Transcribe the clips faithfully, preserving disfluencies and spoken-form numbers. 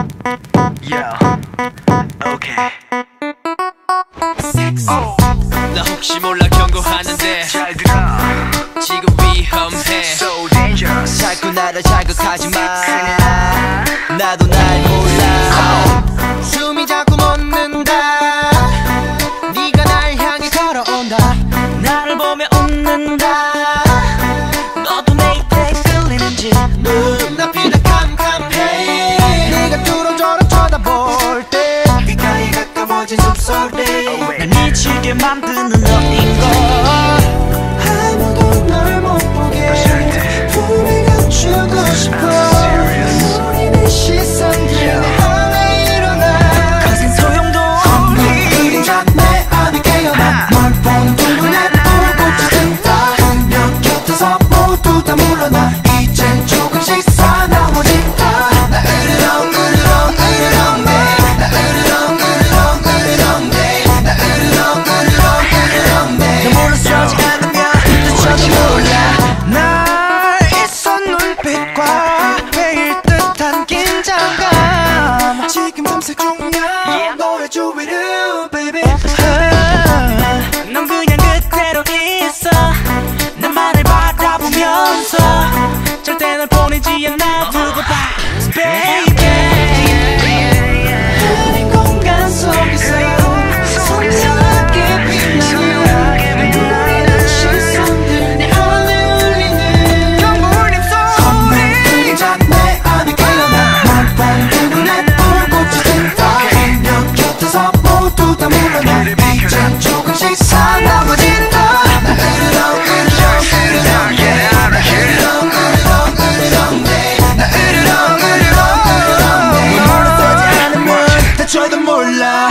Yo, okay. Oh. 나 혹시 몰라 경고하는데 잘 들어. 지금 위험해. So dangerous. 자꾸 나를 자극하지 마. 나도 날 몰라. oh. 숨이 자꾸 멎는다. 네가 날 향해 걸어온다. 나를 보며 웃는다. 너도 내 입에 끌리는지. 눈앞이 다 캄캄해. 네가 뚫어져라 쳐다볼 때 귓가에 가까워진 숨소리. 날 미치게 만드는 너인걸. 아무도 널 못 보게 품에 감추고 싶어. 우리는 시선들 내 안에 일어나. 거센 소용도 없는 그림자 내 안에 깨어나. 널 보는 눈에 불꽃이 든다. 분명 곁에서 모두 다 물러나. 이젠 조금씩 사나워진다. 나 으르렁 으르렁 으르렁 내. 나 으르렁 으르렁 으르렁 내. 나 으르렁 으르렁 으르렁 내. 너 물러서지 않으면 늦춰도 몰라. 날 이선 눈빛과 매일 듯한 긴장감. 지금 탐색 중이야 너의 주위를 baby. 넌 그냥 그대로 있어. 나만을 바라보면서 절대 널 보내지 않아. 두고 봐 baby. 이 공간 속에서 선명하게 빛나는 우리는 시선들 내 안에 울리는 경물림 없는 소리. 그림자 내 안에 깨어나. 널 보는 눈에 불꽃이 든다. 분명 곁에서 모두 다 물러나. 이젠 조금씩 사나워진다. 나 으르렁 으르렁 으르렁 내. 나 으르렁 으르렁 으르렁 내. 나 으르렁 으르렁 으르렁 내. 너 물러서지 않으면 다쳐도 몰라.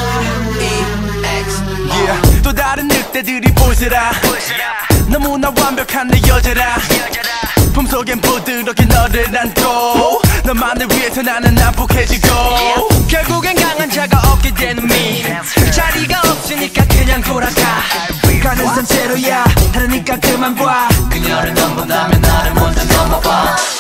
Yeah. 또 다른 늑대들이 보세라. 너무나 완벽한 내 여자라. 품속엔 부드럽게 너를 안고 너만을 위해서 나는 난폭해지고 결국엔 강한 자가 얻게 되는 미. 자리가 없으니까 그냥 돌아가. 가는 산채로야 하려니까 그만 봐. 그녀를 넘본다면 나를 먼저 넘어봐.